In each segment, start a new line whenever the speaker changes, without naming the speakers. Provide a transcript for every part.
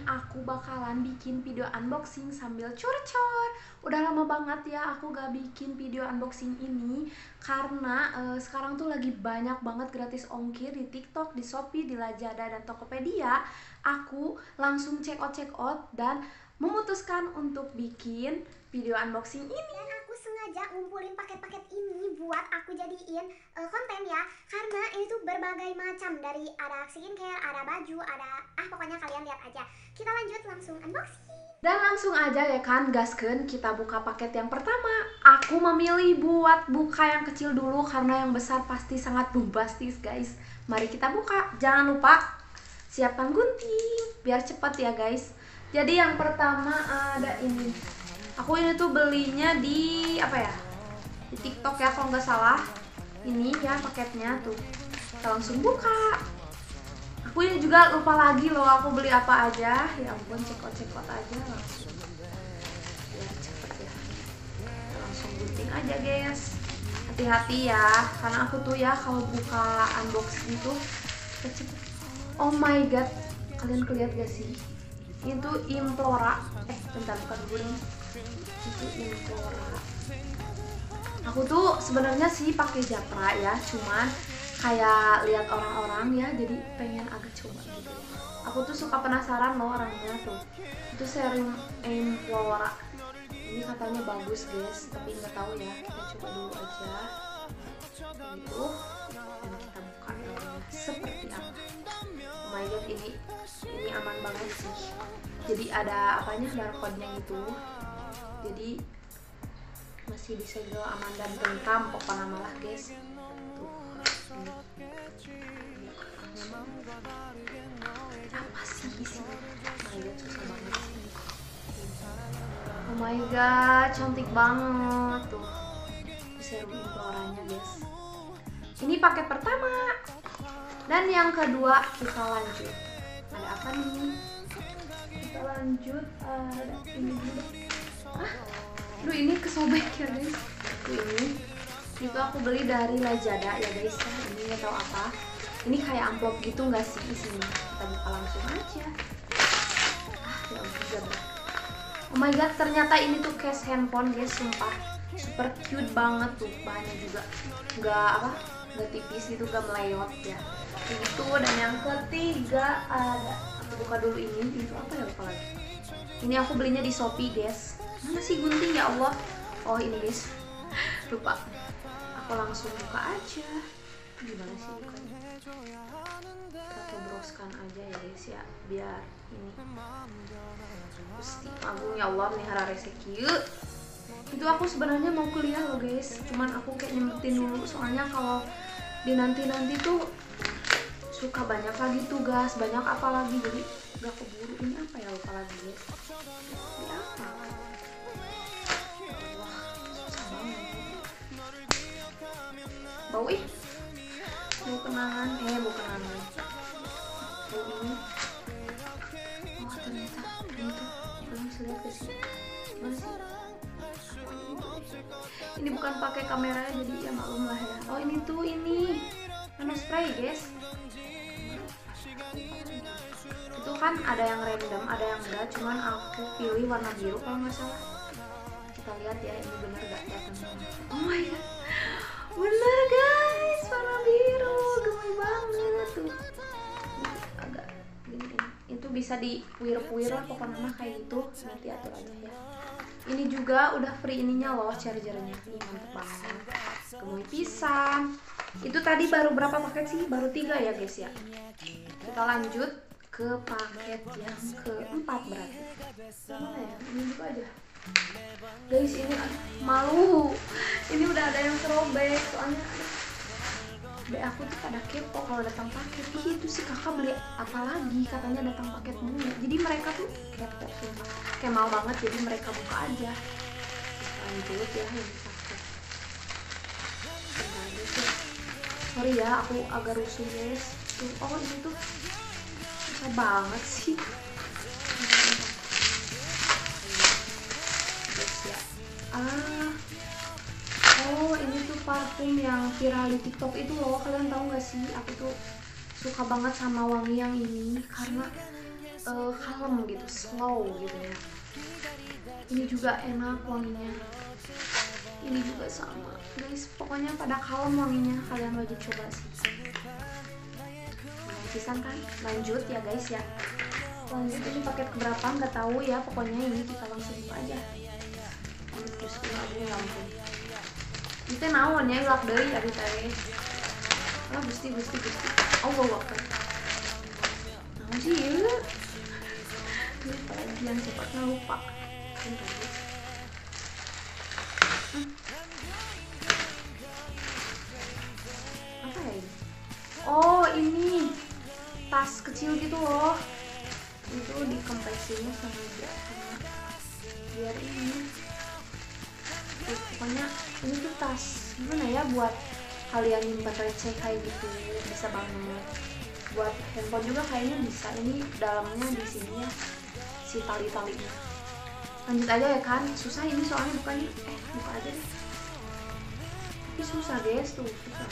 aku bakalan bikin video unboxing sambil curcol. Udah lama banget ya aku gak bikin video unboxing ini karena sekarang tuh lagi banyak banget gratis ongkir di TikTok, di Shopee, di Lazada dan Tokopedia. Aku langsung check out dan memutuskan untuk bikin video unboxing ini.
Dan aku sengaja ngumpulin paket-paket ini buat aku jadiin konten ya, karena ini tuh berbagai macam, dari ada skincare, ada baju, ada pokoknya kalian lihat aja. Kita lanjut langsung unboxing.
Dan langsung aja ya kan gaskeun, kita buka paket yang pertama. Aku memilih buat buka yang kecil dulu karena yang besar pasti sangat bombastis guys. Mari kita buka. Jangan lupa siapkan gunting biar cepet ya guys. Jadi yang pertama ada ini. Aku ini tuh belinya di di TikTok ya kalau nggak salah. Ini ya paketnya tuh. Kita langsung buka. Aku ini juga lupa lagi loh aku beli apa aja. Ya ampun, check out aja langsung. Ya cepet ya. Kita langsung gunting aja guys. Hati-hati ya, karena aku tuh ya kalau buka unboxing itu cepet. Oh my god, kalian kelihatan gak sih? Itu Implora. Bentar, bukan dulu nih. Itu Implora. Aku tuh sebenarnya sih pakai Japra ya, cuman kayak lihat orang-orang ya, jadi pengen agak coba gitu. Aku tuh suka penasaran loh orangnya tuh. Itu serum Implora. Ini katanya bagus guys, tapi nggak tahu ya. Kita coba dulu aja. Gitu. Dan kita buka dalamnya seperti apa. Oh my god, ini aman banget sih. Jadi ada barcode-nya itu. Jadi masih bisa juga aman dan tentram pokoknya malah guys. Tuh. Apa sih isinya? Oh my god, susah banget sih. Oh my god, cantik banget tuh serum Imploranya guys. Ini paket pertama. Dan yang kedua kita lanjut. Ada apa nih? Kita lanjut ada ini dulu. Aduh, ini kesobek ya guys. Ini itu aku beli dari Lazada ya guys. Ini nggak tahu apa. Ini kayak amplop gitu nggak sih isinya? Kita buka langsung aja. Ya ampun, gabrak. Oh my god, ternyata ini tuh case handphone guys, sumpah. Super cute banget tuh, bahannya juga nggak tipis gitu, nggak melewat ya. Begitu. Dan yang ketiga ada, aku buka dulu ini. Itu apa ya, lupa lagi. Ini aku belinya di Shopee guys. Mana sih gunting ya Allah? Oh ini guys, lupa. Aku langsung buka aja. Gimana sih bukanya? Kita tobroskan aja ya guys ya, biar ini Gusti Agung ya Allah melihara rezeki. Itu aku sebenarnya mau kuliah loh guys, cuman aku kayak nyempetin dulu soalnya kalau di nanti tuh suka banyak lagi tugas, banyak apa lagi, jadi gak keburu. Ini apa ya, lupa lagi guys. Ini apa? Bau bau kenangan, bau kenangan. Bau ini. Oh ternyata ini tuh belum lihat ke sini. Gimana sih? Ini bukan pakai kamera jadi ya maklum lah ya. Oh ini tuh nano spray guys. Itu kan ada yang random, ada yang enggak. Cuman aku pilih warna biru kalau nggak salah. Kita lihat ya, ini bener gak kelihatan. Oh my god, bener guys, warna biru, gemes banget tuh. Agak gini. Itu bisa dipuir-puir lah pokoknya mah kayak gitu. Nanti atur aja ya. Ini juga udah free ininya loh, chargernya. Ini mantep banget, gemoy pisan. Itu tadi baru berapa paket sih? Baru 3 ya guys ya. Kita lanjut ke paket yang keempat berarti. Mana ya? Ini juga aja guys, ini malu. Ini udah ada yang terobek soalnya aku tuh pada kepo kalau datang paket. Itu si kakak beli apa lagi, katanya datang paket mulu. Jadi mereka tuh kepo sumpah, kayak mau banget, jadi mereka buka aja. Lanjut ya yang paket. Sorry ya, aku agak rusuh guys. Oh ini tuh susah banget sih. Oh ini tuh parfum yang viral di TikTok itu loh. Kalian tahu gak sih, aku tuh suka banget sama wangi yang ini karena kalem gitu, slow gitu ya. Ini juga enak wanginya, ini juga sama guys, pokoknya pada kalem wanginya, kalian wajib coba sih. Nah, pisan kan, lanjut ya guys ya. Lanjut, ini paket keberapa nggak tahu ya, pokoknya ini kita langsung buka aja. Terus aduh ya ampun, itu naon ya, ilak deui ari teh. Ah gusti Allah waktu naon sih ieu, ini pelajaran cepatnya lupa. Apa ya ini? Oh ini tas kecil gitu loh, itu dikempresinya sama biar ini. Pokoknya ini tuh tas gimana ya, buat kalian nyimpen receh kayak gitu bisa banget. Buat handphone juga kayaknya bisa. Ini dalamnya di sini ya si tali-talinya. Lanjut aja ya kan, susah ini soalnya bukanya. Buka aja deh. Tapi susah guys, tuh susah.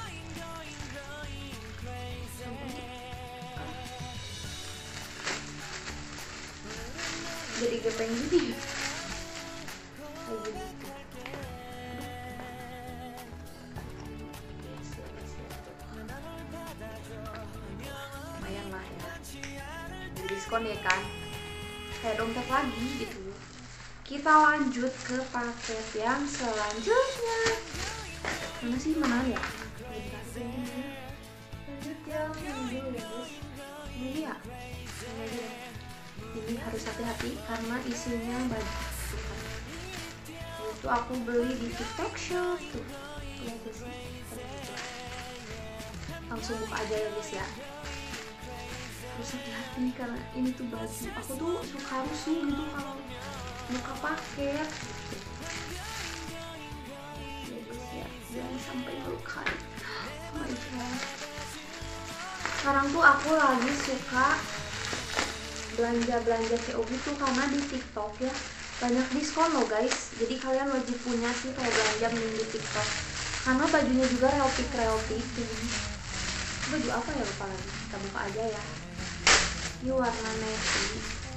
Jadi gepeng gitu ya. Kayak gitu. Lumayan lah ya. Jadi diskon ya kan. Kayak dompet lagi gitu. Kita lanjut ke paket yang selanjutnya. Mana sih, mana ya? Lanjut yang ini ya guys. Ini ya. Ini harus hati-hati karena isinya baju. Itu aku beli di TikTok Shop tuh. Lihat sih. Langsung buka aja ya guys ya. Harus hati-hati karena ini tuh baju. Aku tuh suka rusuh gitu kalau buka paket gitu. Ya guys ya, jangan sampai melukai. Oh my god. Sekarang tuh aku lagi suka belanja COB tuh karena di TikTok ya banyak diskon loh guys. Jadi kalian wajib punya sih kalau belanja mending di TikTok. Karena bajunya juga relatif gitu. Baju apa ya, lupa lagi. Kita buka aja ya. Ini warna navy.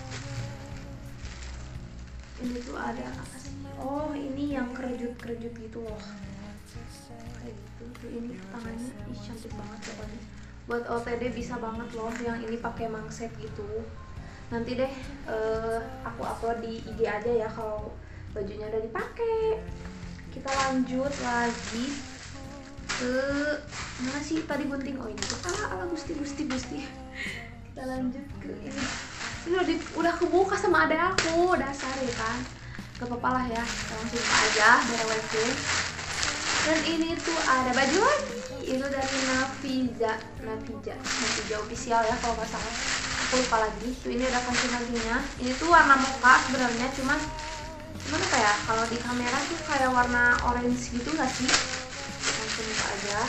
Ini tuh ada apa sih? Oh ini yang kerejut gitu loh. Kayak gitu. Tuh ini tangannya, ih cantik banget pokoknya. Buat OTD bisa banget loh. Yang ini pakai mangset gitu. Nanti deh aku upload di IG aja ya kalau bajunya udah dipakai. Kita lanjut lagi ke mana sih tadi gunting? Oh ini tuh ala gusti. Kita lanjut ke ini. Ini udah kebuka sama ada aku, dasar ya kan. Gak apa-apa lah ya, kita langsung aja biar WC. Dan ini tuh ada baju lagi. Itu dari Navija official ya kalau nggak salah. Aku lupa lagi. Tuh ini ada kancing-kancingnya. Ini tuh warna mocha sebenarnya, cuman apa ya, kalau di kamera tuh kayak warna orange gitu nggak sih? Langsung buka aja.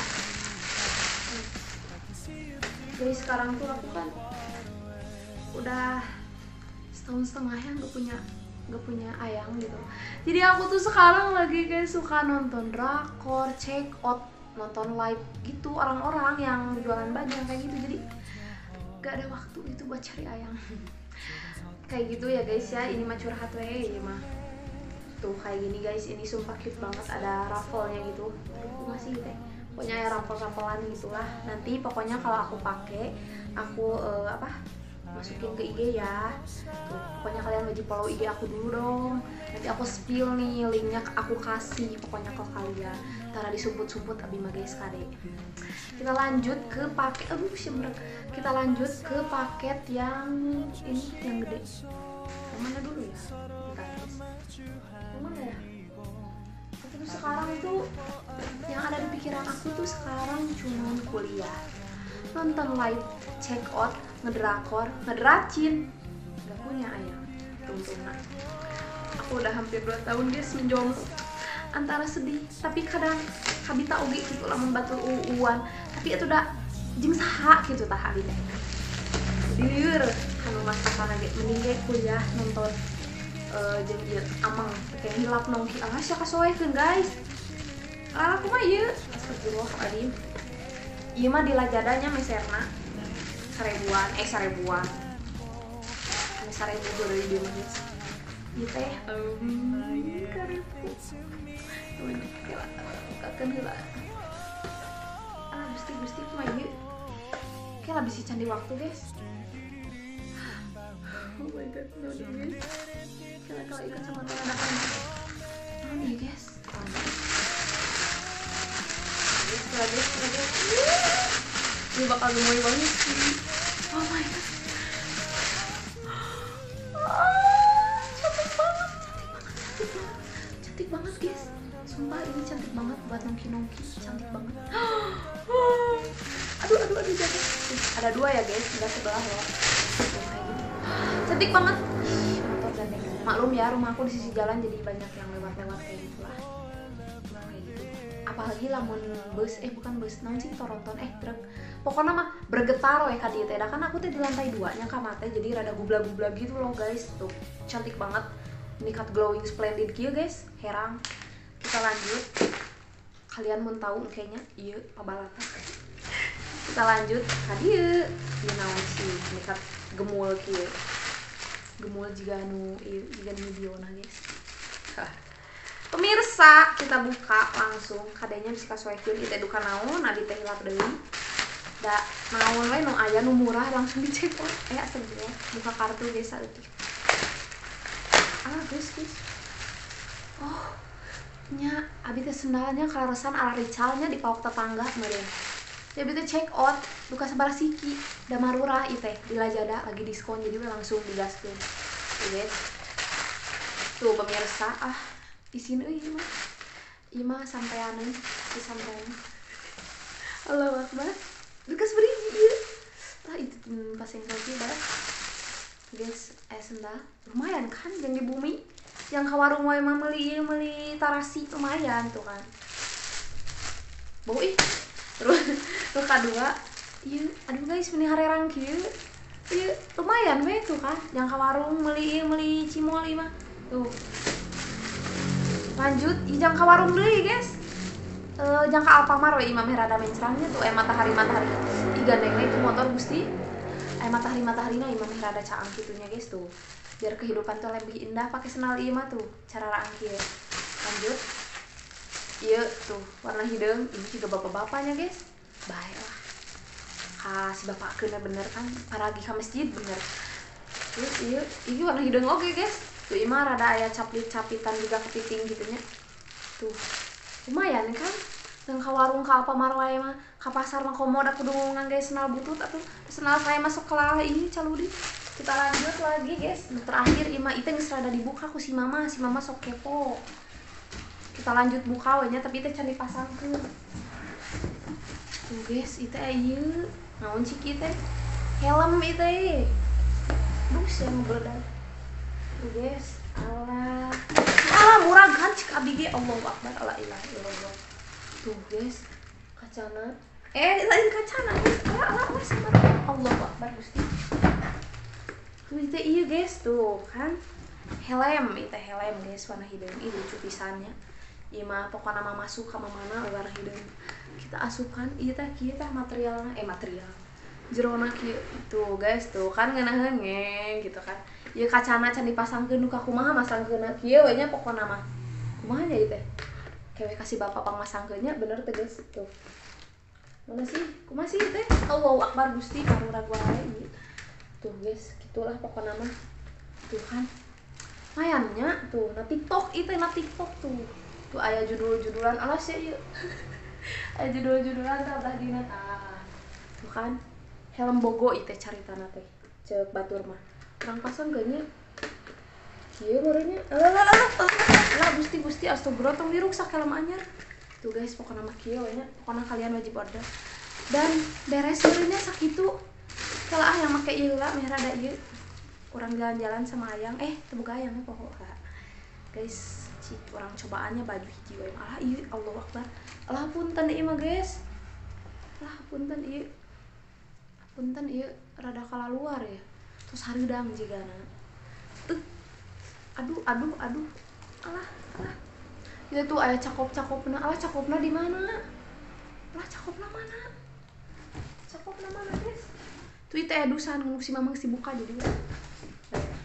Jadi sekarang tuh aku kan udah setahun setengah ya nggak punya ayang gitu. Jadi aku tuh sekarang lagi kayak suka nonton drakor, check out, nonton live gitu orang-orang yang jualan baju kayak gitu. Jadi gak ada waktu itu buat cari ayang. Kayak gitu ya guys ya. Ini mah curhat we ya mah. Tuh kayak gini guys, ini sumpah cute banget, ada raffle-nya gitu. Masih gitu ya. Pokoknya ya raffle-rafflean gitulah. Nanti pokoknya kalau aku pakai, aku masukin ke IG ya. Tuh, pokoknya kalian wajib follow IG aku dulu dong. Nanti aku spill nih linknya, aku kasih pokoknya ke kalian. Tara disumput-sumput abi mah guys kade. Kita lanjut ke paket. Kita lanjut ke paket yang ini yang gede. Yang mana dulu ya? Bentar guys. Yang mana ya? Terus sekarang itu yang ada di pikiran aku tuh sekarang cuma kuliah, nonton live, check out, ngedrakor, ngedracin. Gak punya ayam, tuntunan. Aku udah hampir 2 tahun guys menjomblo. Antara sedih, tapi kadang kabita oge gitu lah membantu uuan. Tapi itu udah jeung saha gitu tah abi teh. Lieur anu masakan lagi mending ge kuliah nonton jeung ieu amang kayak hilap nongki sia kasoekeun guys. Aku mah ieu astagfirullahaladzim. Ieu mah di Lazadanya meserna 1000-an. mesare buku dari dia guys. Ieu teh karepku. Kela kakeun heula. Gusti mah ieu. Kela bisi candi waktu guys. Oh my god, no guys. Kela ikan sama ada kan. Oh nih guys. Guys. Ini bakal gemoy banget sih. Oh my god. Cantik banget guys. Sumpah ini cantik banget buat nongki cantik banget. Aduh jatuh. Ada dua ya guys, enggak sebelah loh. Kayak gitu. Cantik banget. Motor gandeng. Maklum ya, rumah aku di sisi jalan jadi banyak yang lewat-lewat kayak gitulah. Kayak gitu. Apalagi lamun bus, bukan bus, naon sih Toronton truk. Pokoknya mah bergetar we ka dieu teh. Kan aku teh di lantai 2 nya kamar teh jadi rada gubla-gubla gitu loh guys. Tuh, cantik banget. Ini cut glowing splendid kieu guys. Herang. Kita lanjut. Kalian mau tahu kayaknya ieu pabalata. Kita lanjut ka dieu. Ieu naon sih? Ini cut gemul kieu. Gemul jiga nu ieu jiga nu videona guys. Pemirsa, kita buka langsung. Kadenya bisa kasuekeun ieu teh duka naon, adi teh hilap deui. Da naon we nu aya nu murah langsung dicekot. Astagfirullah. Buka kartu guys saeutik. Guys. Oh, nya abi teh sendalnya kalaresan ala Richalnya di pawak tetangga meureun. Ya abi teh check out duka sabaraha siki. Da marurah ieu teh di Lazada lagi diskon jadi we langsung digaskeun. Guys. Tuh pemirsa, isin euy ieu mah. Ieu mah sampeaneun, disampean. Allahu Akbar. Duka sabariji ieu. Tah itu pasang lagi dah. Guys, sendal lumayan kan yang di bumi. Yang ka warung wae mah meuli tarasi lumayan tuh kan. Bau terus kadua, ieu aduh guys meni harerang kieu. Ieu lumayan we tuh kan. Yang ka warung meuli cimol ieu mah. Tuh. Lanjut, yang ka warung deui guys. Yang ka Alfamart we imam rada mencrangnya tuh matahari. Ih gandengna itu motor Gusti. Matahari-na imam rada caang kitunya guys tuh. Biar kehidupan tuh lebih indah pakai sendal ieu mah tuh cara raang kieu. Lanjut. Ieu tuh warna hideung, ini juga bapak-bapaknya guys. Bae lah. Si bapak keuna bener kan paragi ka masjid bener. Terus ieu warna hideung oge guys. Tuh ieu mah rada aya caplit-capitan juga kepiting gitunya. Tuh. Lumayan kan? Yang ka warung ka Alfamart wae mah, ka pasar mah komo da kudu ngangge sendal butut atuh. Sendal saya masuk kelah ini caludi. Kita lanjut lagi guys. Terakhir ieu mah teh geus rada dibuka ku si mama sok kepo. Kita lanjut buka we nya tapi teh can dipasangkeun. Tuh guys, ieu teh ieu naon cik ieu teh? Helm ieu teh. Bus yang meledak. Tuh guys, alah murah kan cik abi ge Allahu Akbar la ilaha illallah. Tuh guys, kacana. Lain kacana guys. Alah sabar. Allahu Akbar Gusti. Tuh itu iya guys tuh kan. Helm, itu helm guys warna hideung. Ih lucu pisannya. Ieu mah pokona mah masuk ka mana warna hideung. Kita asupan ieu teh kieu teh materialna material. Jerona kieu tuh guys tuh kan ngeunaheun gitu kan. Ieu kacana can dipasangkeun ka kumaha masangkeunna kieu we nya pokona mah. Kumaha nya ieu teh? Kewe kasih bapak pangmasangkeunnya bener teh guys tuh. Mana sih? Kumaha sih teh? Allahu Akbar Gusti karurag wae ieu. Tuh guys, gitulah pokona mah. Tuh kan. Mayannya tuh na TikTok itu na TikTok tuh. Tuh aya judul-judulan alas ya ieu. Aya judul-judulan tah dina tah. Tuh kan. Helm bogo ieu teh caritana teh. Ceuk batur mah. Urang pasang geunya. Kieu meureunnya. Lah Gusti astagfirullah tong diruksak helm anyar. Tuh guys, pokona mah kieu we nya. Pokona kalian wajib order. Dan beres meureunnya sakitu. Kalau yang make ieu lah meh rada ieu. Urang jalan-jalan sama ayang, tebuka ayang pokoknya. Guys, cik orang cobaannya baju hiji we. Ieu Allahu Akbar. Alah punten ieu mah guys. Lah punten ieu. Punten ieu rada kalaluar ya. Terus hareudang jigana. Aduh. Alah. Itu tuh aya cakop-cakopna. Alah cakopna di mana? Alah cakopna mana? Cakopna mana guys? Tuh itu edusan si mamang si buka jadi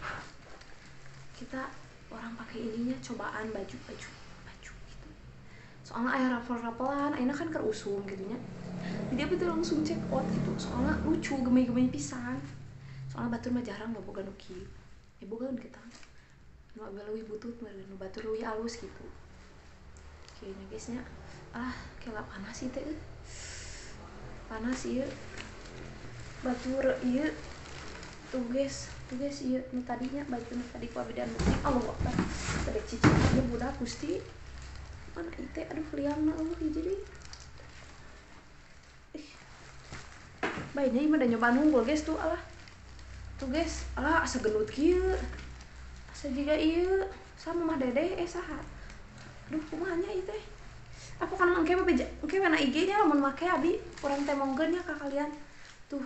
cobaan baju gitu. Soalnya aya rapel-rapelan, ayeuna kan keur usum gitu nya. Jadi abi teh langsung check out gitu. Soalnya lucu gemei-gemei pisan. Soalnya batur mah jarang boga nu kieu. Bogaeun kita. Nu abi leuwih butut meureun, nu batur leuwih alus gitu. Kieu nya guys nya. Kela panas ieu teh. Panas ieu. Batur ieu. Tuh guys ieu nu tadinya baju nu tadi ku abi dan bukti. Allah Akbar. Tadi cicing ieu budak Gusti. Mana ite aduh liangna eueuh hiji deui. Baiknya ieu mah da nyoba nunggul guys tuh alah. Tuh guys, asa gendut kieu. Asa jiga ieu sama mah Dedeh saha. Aduh kumaha nya ieu teh. Apa kan engke mah beja, engke mana IG nya lamun make abi urang teh monggeun nya ka kalian. Tuh,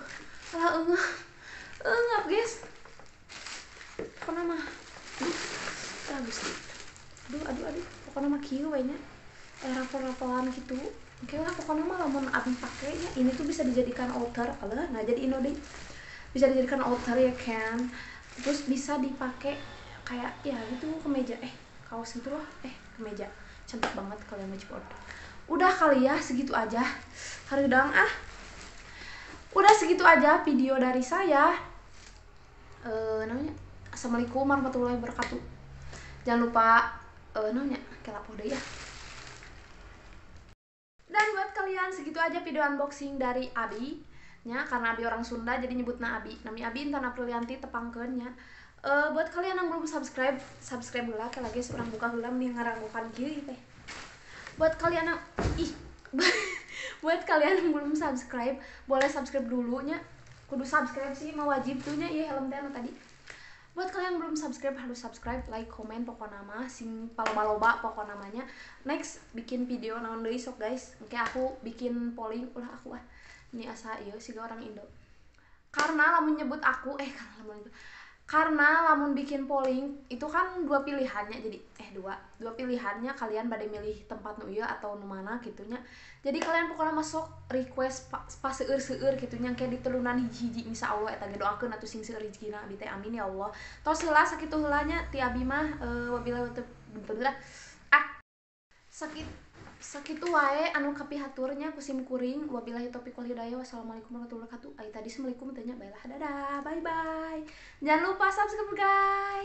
eungap guys. Pokona mah. Gusti. Aduh. Pokona mah kieu we nya. Rapel-rapelan gitu. Oke lah pokoknya mah lamun abi pake nya ini tuh bisa dijadikan outer. Alah, nah jadi ini deh. Bisa dijadikan outer ya kan. Terus bisa dipakai kayak ya gitu kemeja kaos gitu loh. Kemeja. Cantik banget kalian wajib order. Udah kali ya segitu aja. Hareudang Udah segitu aja video dari saya. Namanya Assalamualaikum warahmatullahi wabarakatuh. Jangan lupa namanya kelap udah ya. Dan buat kalian segitu aja video unboxing dari Abi nya, karena Abi orang Sunda jadi nyebutna Abi. Nami Abi Intan Aprilianti tepangkeun nya. Buat kalian yang belum subscribe heula ke lagi urang buka heula nih ngaranggukan kieu teh. Buat kalian yang buat kalian yang belum subscribe, boleh subscribe dulu nya. Kudu subscribe sih mah wajib tuh nya ieu helm teh tadi. Buat kalian yang belum subscribe harus subscribe, like, komen, pokoknya mah sing paloba pokoknya namanya. Next bikin video naon deui sok guys. Engke aku bikin polling ulah aku ini asa ieu siga orang Indo. Karena lamun nyebut aku karena lamun bikin polling itu kan dua pilihannya, jadi dua pilihannya kalian bade milih tempat nu ieu atau nu mana gitunya. Jadi kalian pokoknya masuk request pas seueur gitunya kayak ditelunan hiji-hiji insya Allah eta ge doakeun atuh sing seueur rezekina abi teh amin ya Allah. Tos heula sakitu heulanya ti abi mah wabillahi sakitu wae anu kapihaturnya kusim kuring. Wabillahi taufiq wal hidayah. Wassalamualaikum warahmatullahi wabarakatuh. Ai tadi assalamualaikum tanya baiklah dadah bye bye. Jangan lupa subscribe guys.